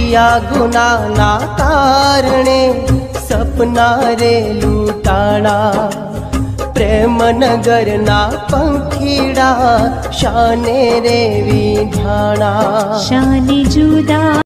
किया गुना ना कारणे सपना रे लूटाड़ा। प्रेम नगर ना पंखीड़ा शाने रे विधाना। शाने जुदा